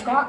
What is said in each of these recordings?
歌。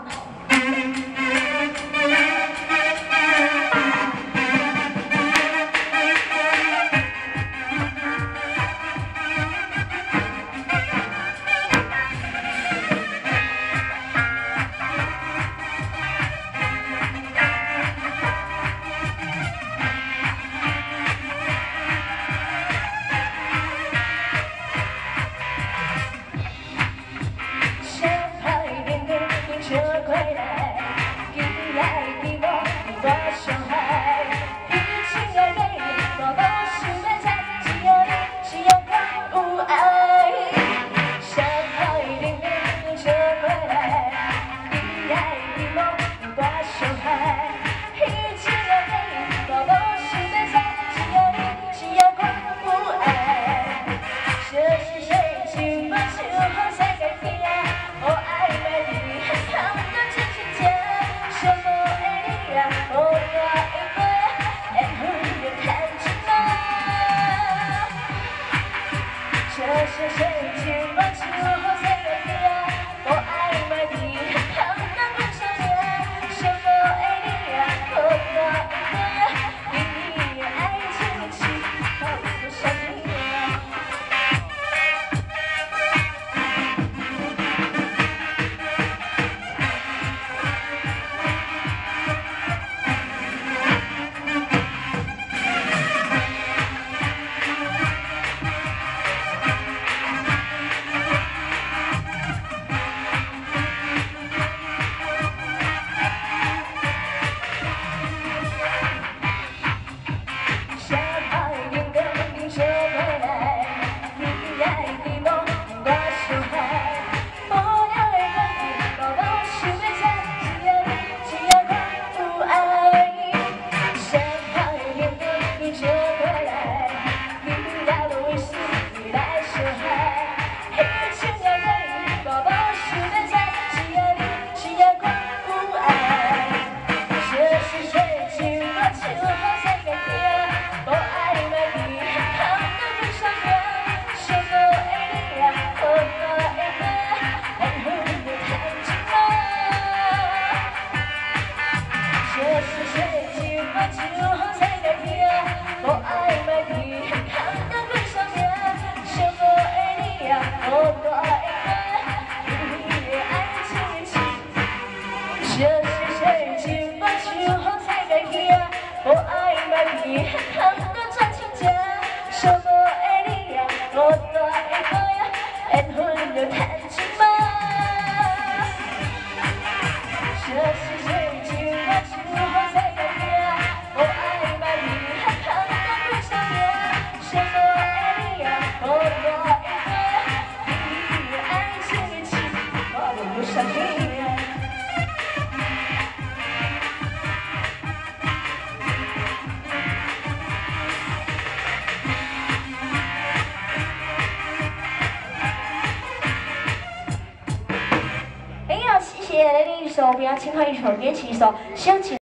就回来，你爱的我，我伤害。一起来给你，我不是在猜，只有你，只有我无爱。伤害的你就回来，你爱的我，我伤害。一起来给你，我不是在猜，只有你，只有我无爱。这是谁情把酒后才改变？我爱美丽。这是谁情把酒后才改变？我爱美丽，看那滚上面，什么爱你呀？我的你爱情起，好不想你呀。这是谁情把酒后才改变？我爱美丽，看得真情假。什么爱你呀？我的爱歌呀，爱恨的弹琴吗？这是谁情把酒后才改变？我爱美丽，看得真情假。什么爱你呀？我的爱歌呀，你爱情起，我不相信。谢谢来另一首比较轻快一首，编曲一首《乡情》。